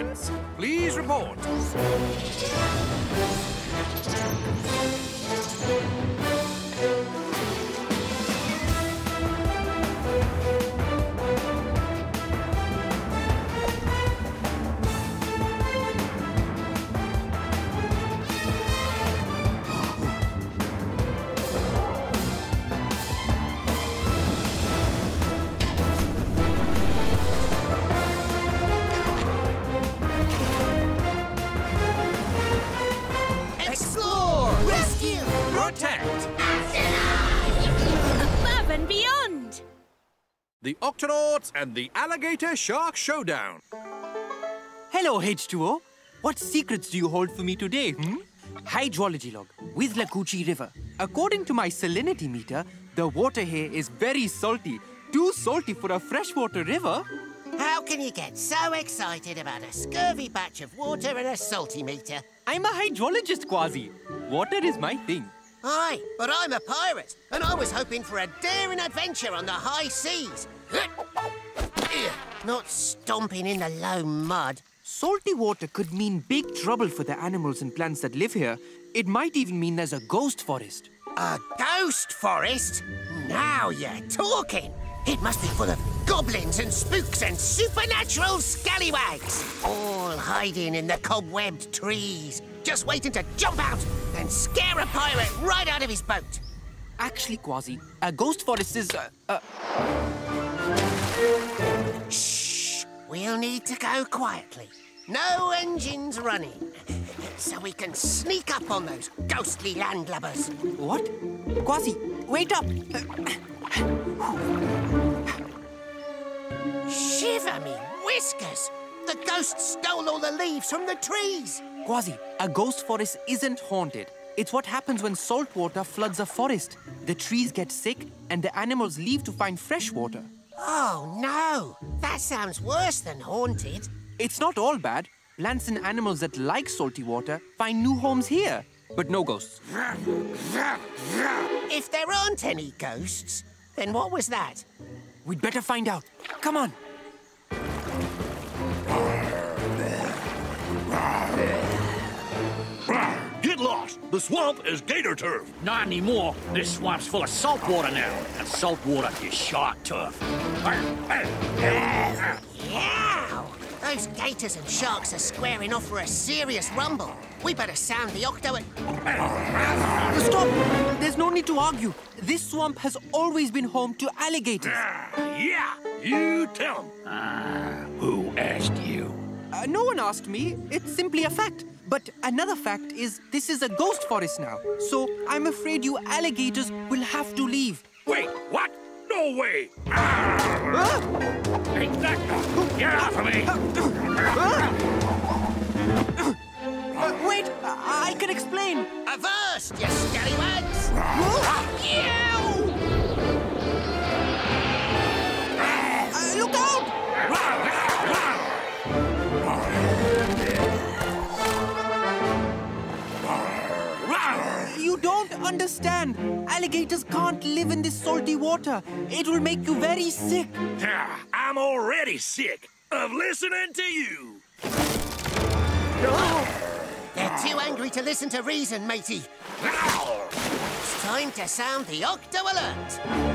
Agents, please report. Above and beyond! The Octonauts and the Alligator-Shark Showdown. Hello, H2O. What secrets do you hold for me today, Hydrology log with Lakuchi River. According to my salinity meter, the water here is very salty. Too salty for a freshwater river. How can you get so excited about a scurvy patch of water and a salty meter? I'm a hydrologist, Quasi. Water is my thing. Aye, but I'm a pirate, and I was hoping for a daring adventure on the high seas. Not stomping in the low mud. Salty water could mean big trouble for the animals and plants that live here. It might even mean there's a ghost forest. A ghost forest? Now you're talking. It must be full of goblins and spooks and supernatural scallywags, all hiding in the cobwebbed trees, just waiting to jump out and scare a pirate right out of his boat. Actually, Quasi, a ghost forest is, Shh! We'll need to go quietly. No engines running, so we can sneak up on those ghostly landlubbers. What? Quasi, wait up! Shiver me whiskers! The ghosts stole all the leaves from the trees. Quasi, a ghost forest isn't haunted. It's what happens when salt water floods a forest. The trees get sick and the animals leave to find fresh water. Oh, no! That sounds worse than haunted. It's not all bad. Plants and animals that like salty water find new homes here, but no ghosts. If there aren't any ghosts, then what was that? We'd better find out. Come on. Get lost! The swamp is gator turf. Not anymore. This swamp's full of salt water now, and salt water is shark turf. Yeah! Those gators and sharks are squaring off for a serious rumble. We better sound the octo and... Stop! There's no need to argue. This swamp has always been home to alligators. Yeah, you tell them. Who asked you? No one asked me. It's simply a fact. But another fact is this is a ghost forest now. So I'm afraid you alligators will have to leave. Wait, what? No way! Take that! Get off of me! Wait, I can explain. Averse, you scallywags! Look out! You don't understand. Alligators can't live in this salty water. It will make you very sick. I'm already sick of listening to you. They're too angry to listen to reason, matey. It's time to sound the octo alert.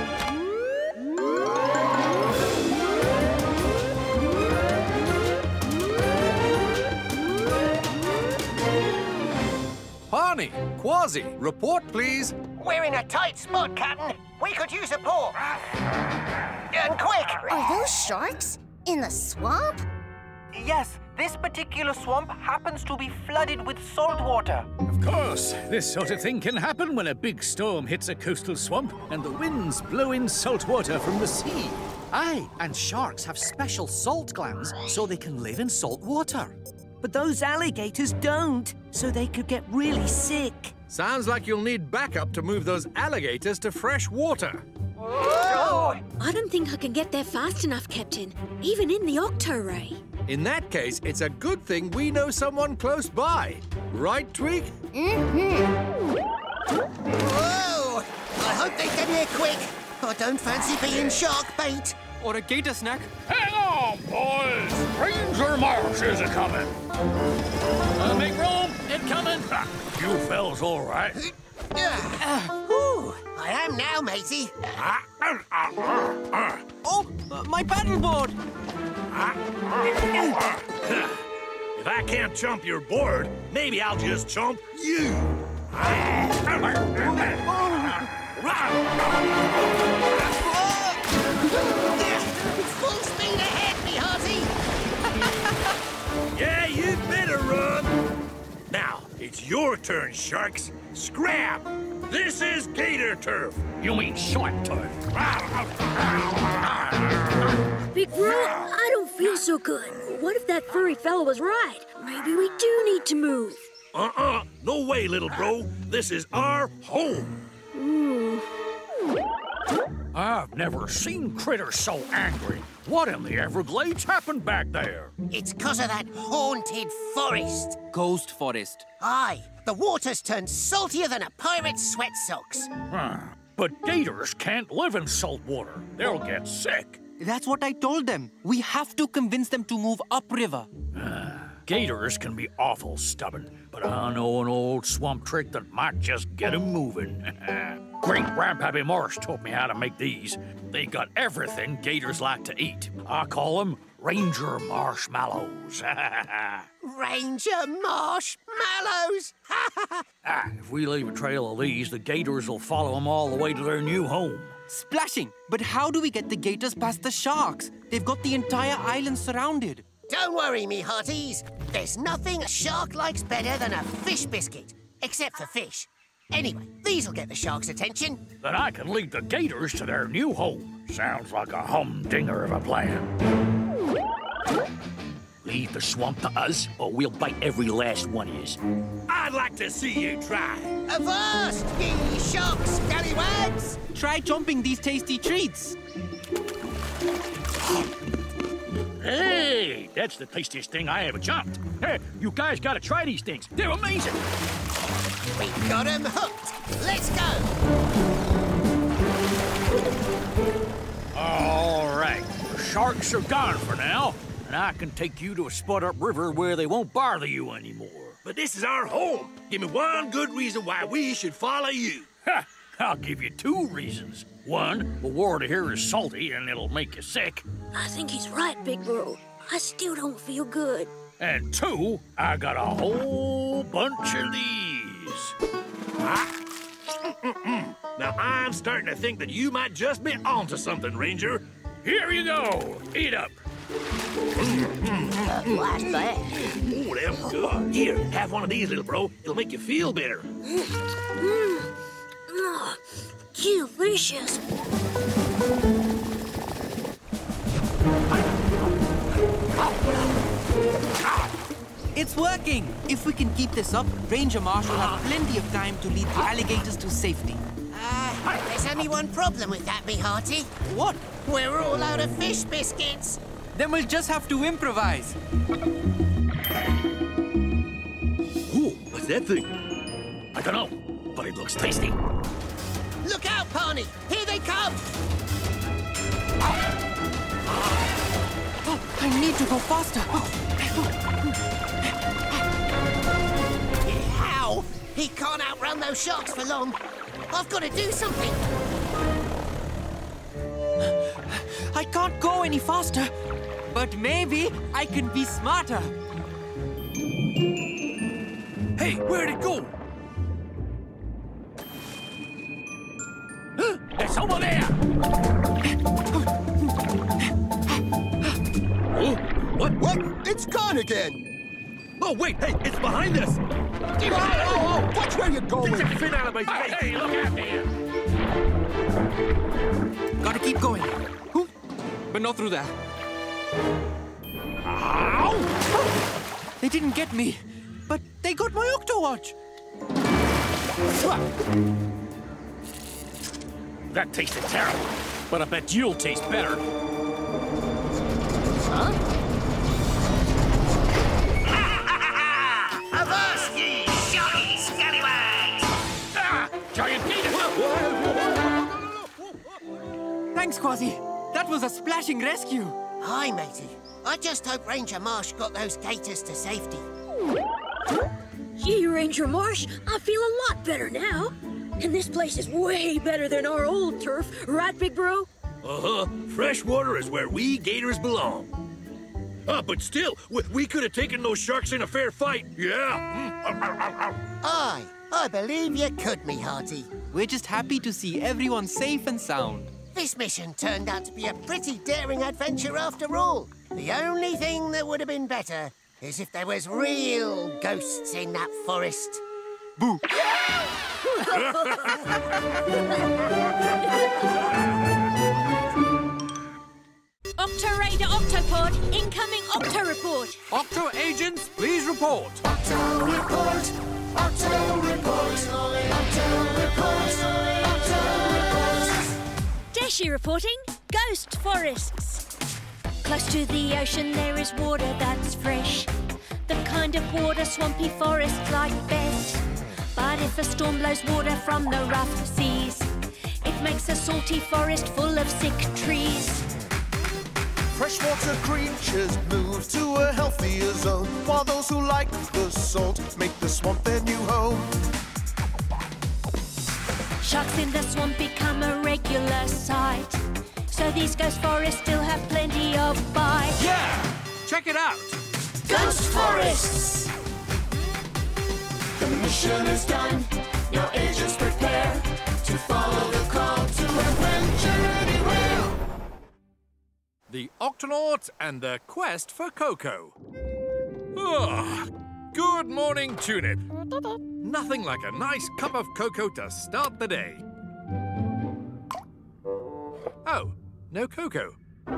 Barney, Quasi, report, please. We're in a tight spot, Captain. We could use a paw. And quick! Are those sharks? In the swamp? Yes, this particular swamp happens to be flooded with salt water. Of course, this sort of thing can happen when a big storm hits a coastal swamp and the winds blow in salt water from the sea. Aye, and sharks have special salt glands so they can live in salt water. But those alligators don't, so they could get really sick. Sounds like you'll need backup to move those alligators to fresh water. I don't think I can get there fast enough, Captain, even in the octo-ray. In that case, it's a good thing we know someone close by. Right, Twig? Whoa! I hope they get here quick. I don't fancy being shark bait. Or a gator snack. Hang on! on, boys! Ranger Marsh is a-coming! Make room! It coming! You fellas all right? Whew, I am now, matey. Oh, my paddleboard! If I can't chomp your board, maybe I'll just chomp you. Full speed ahead, me hearty. Yeah, you better run. Now, it's your turn, sharks. Scrap! This is gator turf. You mean shark turf? Big Bro, I don't feel so good. What if that furry fellow was right? Maybe we do need to move. No way, little bro. This is our home. I've never seen critters so angry. What in the Everglades happened back there? It's 'cause of that haunted forest. Ghost forest. Aye, the water's turned saltier than a pirate's sweat socks. But gators can't live in salt water. They'll get sick. That's what I told them. We have to convince them to move upriver. Gators can be awful stubborn, but I know an old swamp trick that might just get 'em moving. Great Grandpappy Morris taught me how to make these. They got everything gators like to eat. I call them Ranger Marshmallows. Ranger marshmallows! If we leave a trail of these, the gators will follow them all the way to their new home. Splashing! But how do we get the gators past the sharks? They've got the entire island surrounded. Don't worry, me hearties. There's nothing a shark likes better than a fish biscuit. Except for fish. Anyway, these'll get the shark's attention. Then I can lead the gators to their new home. Sounds like a humdinger of a plan. Leave the swamp to us, or we'll bite every last one of yous. I'd like to see you try. Avast, ye shark scallywags! Try chomping these tasty treats. Hey, that's the tastiest thing I ever chomped. Hey, you guys gotta try these things. They're amazing. We've got 'em hooked. Let's go. All right, the sharks are gone for now, and I can take you to a spot upriver where they won't bother you anymore. But this is our home. Give me one good reason why we should follow you. Ha! I'll give you 2 reasons. One, the water here is salty and it'll make you sick. I think he's right, Big Bro. I still don't feel good. And 2, I got a whole bunch of these. Now, I'm starting to think that you might just be onto something, Ranger. Here you go. Eat up. What's that? Oh, that's good. Here, have one of these, little bro. It'll make you feel better. Oh, delicious. It's working! If we can keep this up, Ranger Marsh will have plenty of time to lead the alligators to safety. There's only one problem with that, me hearty. What? We're all out of fish biscuits. Then we'll just have to improvise. Ooh, what's that thing? I don't know, but it looks tasty. Look out, Barney. Here they come. Oh, I need to go faster. How? He can't outrun those sharks for long. I've got to do something. I can't go any faster, but maybe I can be smarter. Hey, where'd it go? It's over there! Oh, what? It's gone again. Oh, wait, hey, it's behind us. Oh, watch where you're going. Get your fin out of my face. Hey, look at me! Gotta keep going. Ooh, but not through there. Ow! They didn't get me, but they got my Octowatch. That tasted terrible, but I bet you'll taste better. Huh? Avast, ye sharky scallywags! Ah! Giant gator! Thanks, Quasi. That was a splashing rescue. Hi, matey. I just hope Ranger Marsh got those gators to safety. Gee, Ranger Marsh, I feel a lot better now. And this place is way better than our old turf, right, Big Bro? Uh-huh. Fresh water is where we gators belong. But still, we could have taken those sharks in a fair fight. Yeah. I believe you could, me hearty. We're just happy to see everyone safe and sound. This mission turned out to be a pretty daring adventure after all. The only thing that would have been better is if there was real ghosts in that forest. Boo! Octo-Raider Octopod, incoming Octo Report. Octo agents, please report. Octo report. Octo report. Octo report. Octo report. Dashi reporting, ghost forests. Close to the ocean there is water that's fresh. The kind of water swampy forests like best. But if a storm blows water from the rough seas, it makes a salty forest full of sick trees. Freshwater creatures move to a healthier zone, while those who like the salt make the swamp their new home. Sharks in the swamp become a regular sight, so these ghost forests still have plenty of bite. Yeah! Check it out. Ghost forests! The mission is done. Now agents prepare to follow the call to adventure anywhere. The Octonauts and the quest for Cocoa. Ah, good morning, Tunip. Nothing like a nice cup of cocoa to start the day. Oh, no cocoa.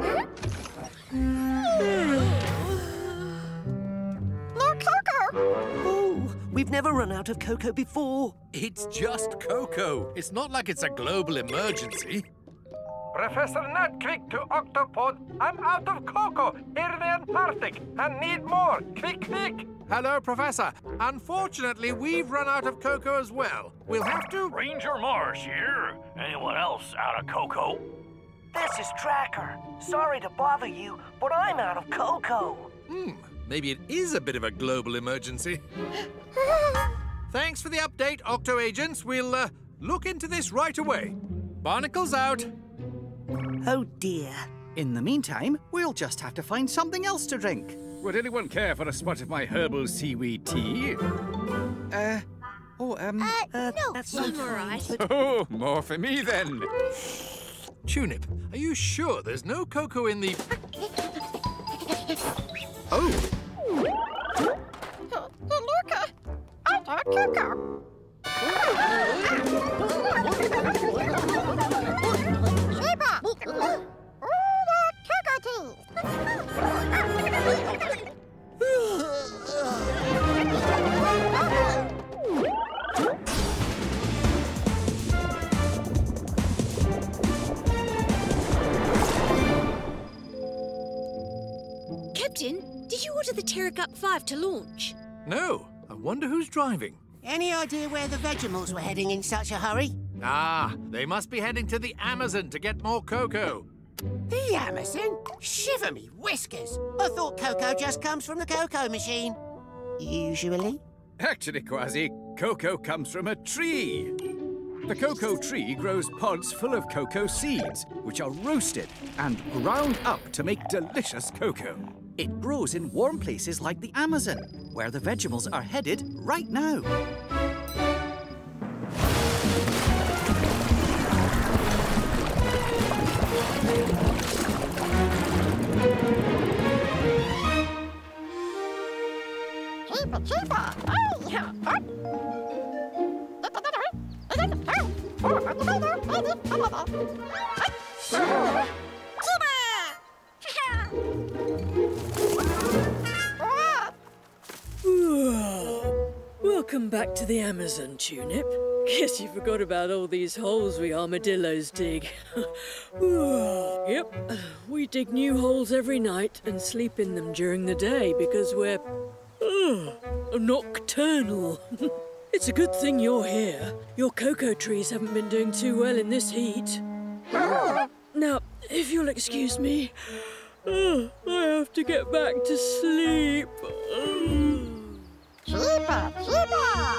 No cocoa! Oh, we've never run out of cocoa before. It's just cocoa. It's not like it's a global emergency. Professor Nut, quick to Octopod. I'm out of cocoa here in the Antarctic and need more. Quick, quick. Hello, Professor. Unfortunately, we've run out of cocoa as well. We'll have to... Ranger Marsh here. Anyone else out of cocoa? This is Tracker. Sorry to bother you, but I'm out of cocoa. Maybe it is a bit of a global emergency. Thanks for the update, Octo Agents. We'll look into this right away. Barnacles out. Oh dear. In the meantime, we'll just have to find something else to drink. Would anyone care for a spot of my herbal seaweed tea? No, that's all right. Oh, more for me then. Tunip, are you sure there's no cocoa in the... Oh! Luca, I got cocoa. Sheba, all the cocoa Captain, did you order the Terracup 5 to launch? No. I wonder who's driving. Any idea where the Vegemals were heading in such a hurry? Ah, they must be heading to the Amazon to get more cocoa. The Amazon? Shiver me whiskers. I thought cocoa just comes from the cocoa machine. Usually. Actually, Quasi, cocoa comes from a tree. The cocoa tree grows pods full of cocoa seeds, which are roasted and ground up to make delicious cocoa. It grows in warm places like the Amazon, where the Vegemals are headed right now. Welcome back to the Amazon, Tunip. Guess you forgot about all these holes we armadillos dig. Yep, we dig new holes every night and sleep in them during the day because we're nocturnal. It's a good thing you're here. Your cocoa trees haven't been doing too well in this heat. Now, if you'll excuse me, I have to get back to sleep. Cheaper, cheaper!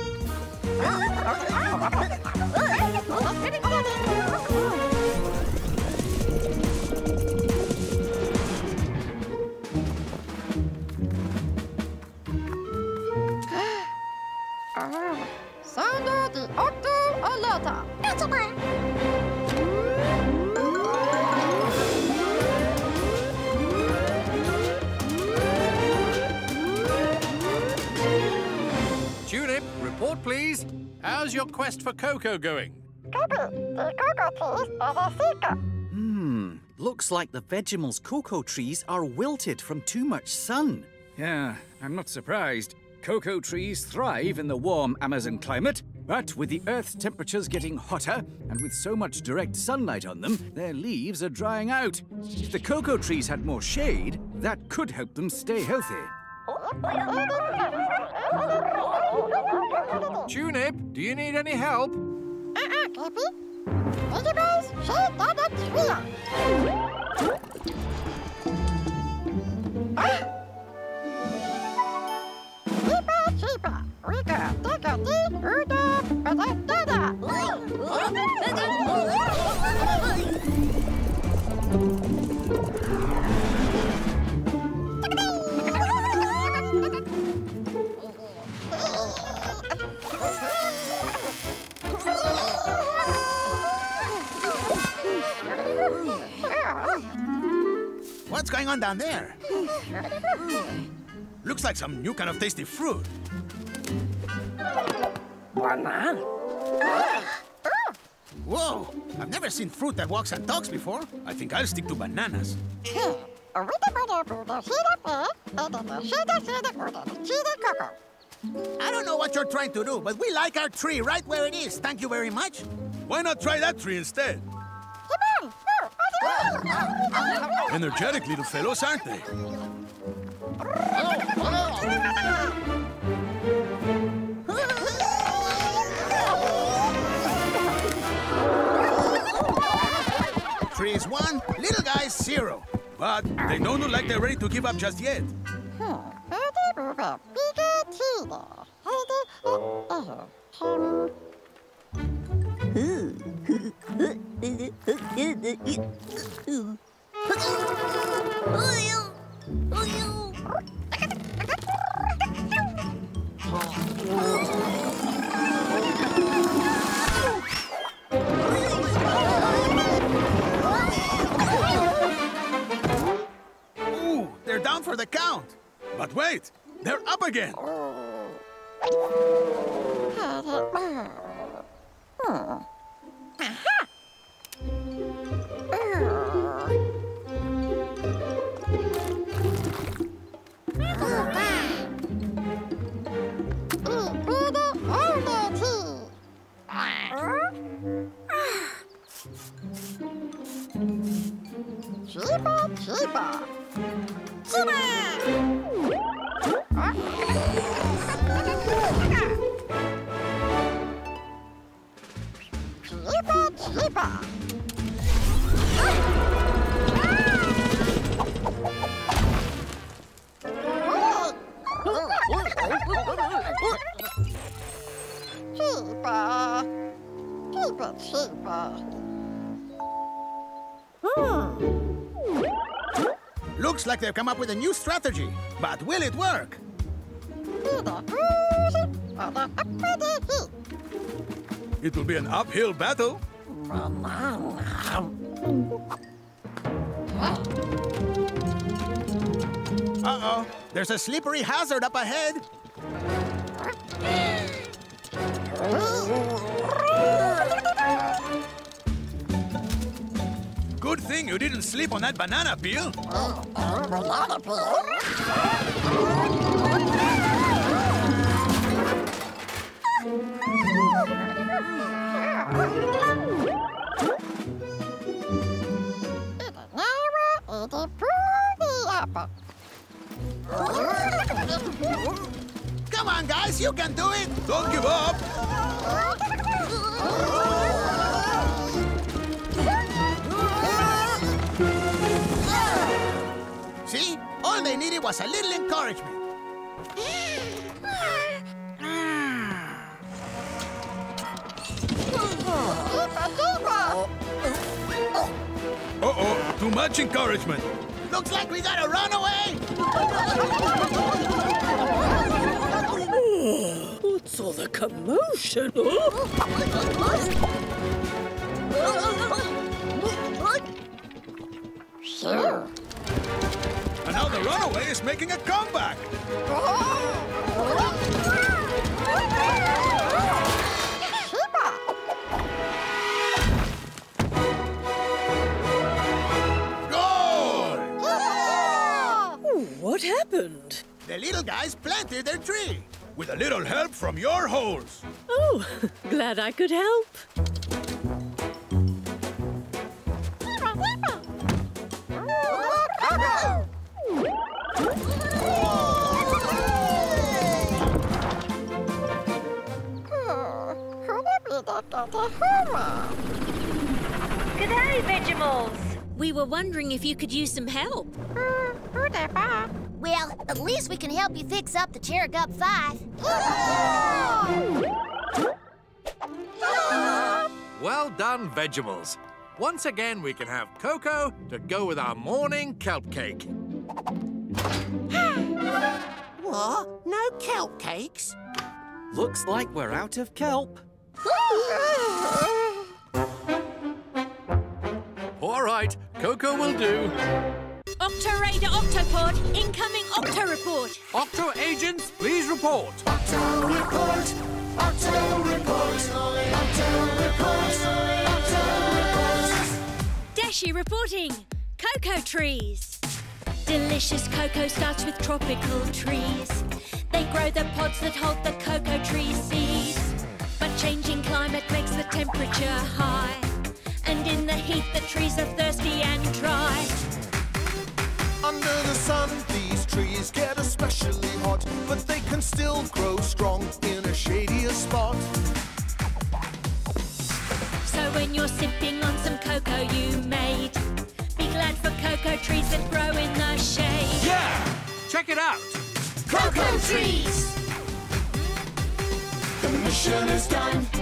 Sound the Octo-Alata! Tunip, report please. How's your quest for Coco going? Copy, the cocoa trees are the secret. Looks like the Vegemal's cocoa trees are wilted from too much sun. Yeah, I'm not surprised. Cocoa trees thrive in the warm Amazon climate, but with the Earth's temperatures getting hotter and with so much direct sunlight on them, their leaves are drying out. If the cocoa trees had more shade, that could help them stay healthy. Tunip, do you need any help? Copy. Vegetables, shade that tree. Cheaper. We got take a deep What's going on down there? Looks like some new kind of tasty fruit. Banana. Whoa! I've never seen fruit that walks and talks before. I think I'll stick to bananas. I don't know what you're trying to do, but we like our tree right where it is. Thank you very much. Why not try that tree instead? Energetic little fellows, aren't they? Trees 1, little guys 0. But they don't look like they're ready to give up just yet. Ooh, they're down for the count. But wait, they're up again. Looks like they've come up with a new strategy, but will it work? It will be an uphill battle. Uh-oh, there's a slippery hazard up ahead. Good thing you didn't sleep on that banana peel. Banana peel? Come on, guys, you can do it! Don't give up! All they needed was a little encouragement. Uh-oh, too much encouragement. Looks like we got a runaway. What's all the commotion? And now the runaway is making a comeback. What happened? The little guys planted their tree. With a little help from your holes. Oh, glad I could help. G'day, Vegemals. We were wondering if you could use some help. Well, at least we can help you fix up the Cherub 5. Well done, Vegemals. Once again, we can have cocoa to go with our morning kelp cake. What? No kelp cakes? Looks like we're out of kelp. All right, cocoa will do. Octo-Raider Octopod, incoming Octo report. Octo agents, please report. Octo report. Octo report. Octo report. Octo report. Dashi reporting. Cocoa trees. Delicious cocoa starts with tropical trees. They grow the pods that hold the cocoa tree seeds. But changing climate makes the temperature high. And in the heat, the trees are thirsty and dry. Under the sun, these trees get especially hot, but they can still grow strong in a shadier spot. So when you're sipping on some cocoa you made, be glad for cocoa trees that grow in the shade. Yeah! Check it out. Cocoa trees! The mission is done.